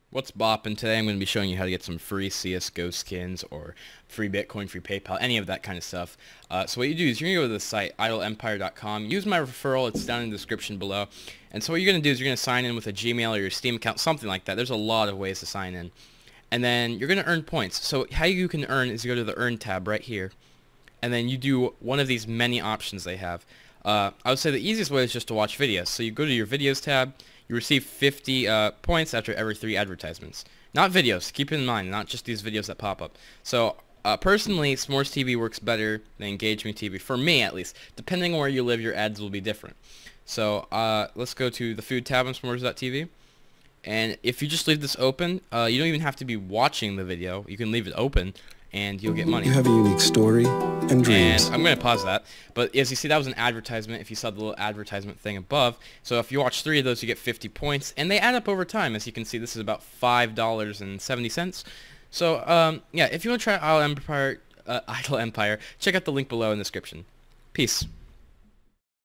What's boppin'? Today I'm going to be showing you how to get some free CSGO skins or free Bitcoin, free PayPal, any of that kind of stuff. So what you do is you're going to go to the site, idleempire.com. Use my referral. It's down in the description below. And so what you're going to do is you're going to sign in with a Gmail or your Steam account, something like that. There's a lot of ways to sign in. And then you're going to earn points. So how you can earn is you go to the Earn tab right here. And then you do one of these many options they have. I would say the easiest way is just to watch videos. So you go to your videos tab. You receive 50 points after every 3 advertisements. Not videos, keep it in mind, not just these videos that pop up. So personally, S'mores TV works better than Engagement TV, for me at least. Depending on where you live, your ads will be different. So let's go to the food tab on S'mores.tv. And if you just leave this open, you don't even have to be watching the video. You can leave it open and you'll get money. You have a unique story and dreams. And I'm going to pause that. But as you see, that was an advertisement if you saw the little advertisement thing above. So if you watch 3 of those, you get 50 points. And they add up over time. As you can see, this is about $5.70. So, yeah, if you want to try Idle Empire, check out the link below in the description. Peace.